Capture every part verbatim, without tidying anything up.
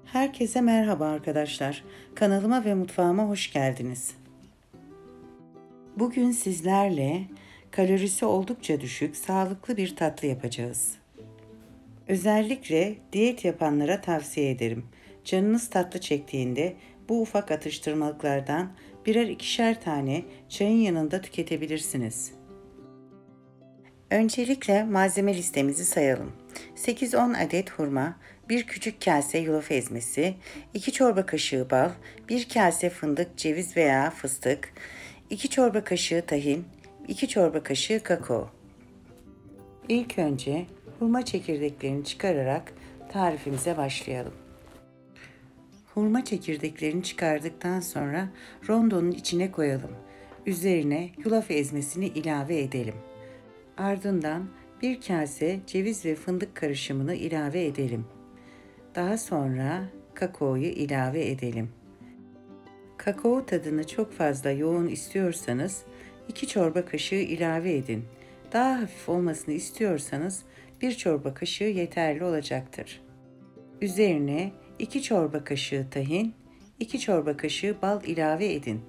Herkese merhaba arkadaşlar. Kanalıma ve mutfağıma hoş geldiniz. Bugün sizlerle kalorisi oldukça düşük, sağlıklı bir tatlı yapacağız. Özellikle diyet yapanlara tavsiye ederim. Canınız tatlı çektiğinde bu ufak atıştırmalıklardan birer ikişer tane çayın yanında tüketebilirsiniz. Öncelikle malzeme listemizi sayalım. sekiz on adet hurma, bir küçük kase yulaf ezmesi, iki çorba kaşığı bal, bir kase fındık, ceviz veya fıstık, iki çorba kaşığı tahin, iki çorba kaşığı kakao. İlk önce hurma çekirdeklerini çıkararak tarifimize başlayalım. Hurma çekirdeklerini çıkardıktan sonra rondonun içine koyalım. Üzerine yulaf ezmesini ilave edelim. Ardından bir kase ceviz ve fındık karışımını ilave edelim. Daha sonra kakaoyu ilave edelim. Kakao tadını çok fazla yoğun istiyorsanız iki çorba kaşığı ilave edin. Daha hafif olmasını istiyorsanız bir çorba kaşığı yeterli olacaktır. Üzerine iki çorba kaşığı tahin, iki çorba kaşığı bal ilave edin.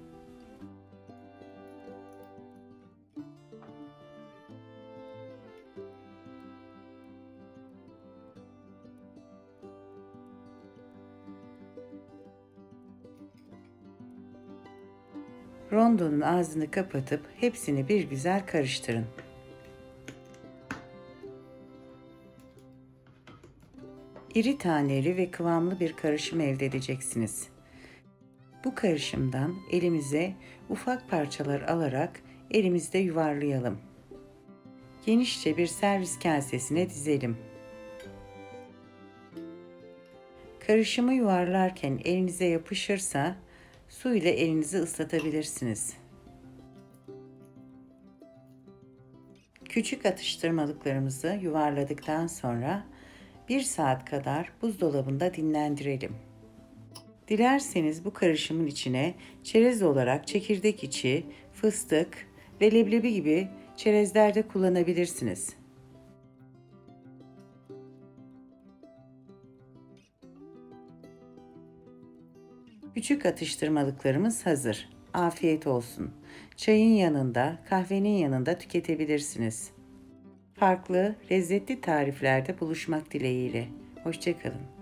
Rondonun ağzını kapatıp hepsini bir güzel karıştırın. İri taneli ve kıvamlı bir karışım elde edeceksiniz. Bu karışımdan elimize ufak parçalar alarak elimizde yuvarlayalım. Genişçe bir servis kasesine dizelim. Karışımı yuvarlarken elinize yapışırsa su ile elinizi ıslatabilirsiniz. Küçük atıştırmalıklarımızı yuvarladıktan sonra bir saat kadar buzdolabında dinlendirelim. Dilerseniz bu karışımın içine çerez olarak çekirdek içi, fıstık ve leblebi gibi çerezler de kullanabilirsiniz. Küçük atıştırmalıklarımız hazır. Afiyet olsun. Çayın yanında, kahvenin yanında tüketebilirsiniz. Farklı, lezzetli tariflerde buluşmak dileğiyle. Hoşça kalın.